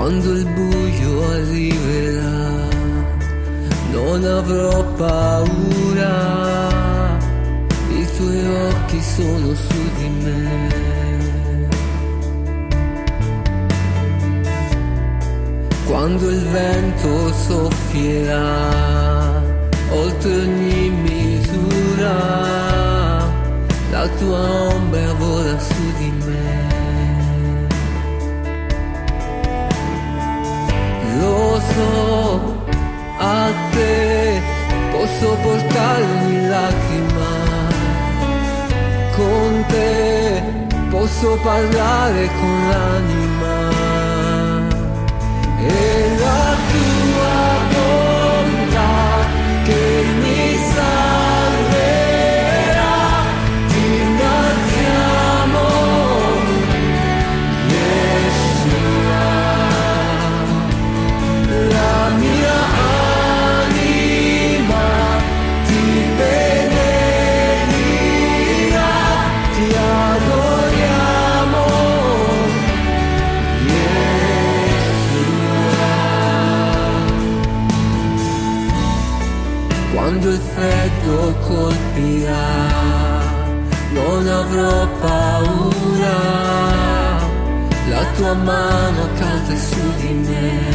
Quando il buio arriverà, non avrò paura, i tuoi occhi sono su di me. Quando il vento soffierà, oltre ogni misura, la tua ombra vola su di me. Lo so, a te posso portare ogni lacrima, con te posso parlare con l'anima, e la tua bontà che mi salverà, ti ringraziamo, Yeshua. La mia anima ti benedirà, ti adoriamo, Yeshua. Quando il freddo colpirà, non avrò paura, la tua mano calda è su di me.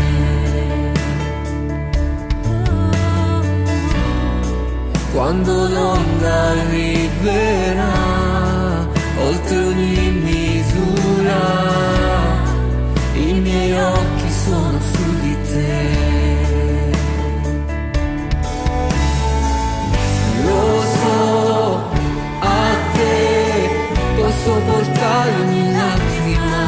Quando l'onda arriverà, oltre ogni misura, i miei occhi sono su di te. Lo so, a te posso portare ogni lacrima,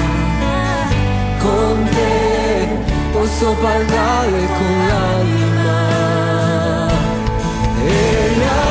con te posso parlare con l'anima, e la